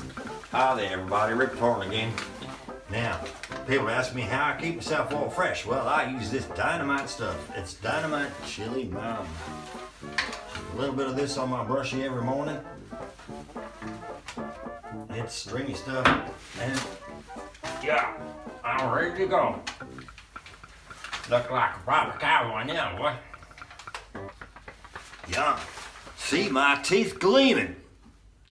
Hi there everybody, Rick Torn again. Now, people ask me how I keep myself all fresh. Well, I use this dynamite stuff. It's Dynamite Chili Mama. A little bit of this on my brushy every morning. It's stringy stuff, and yeah, I'm ready to go. Look like a proper cowboy now, boy. Yeah, see my teeth gleaming.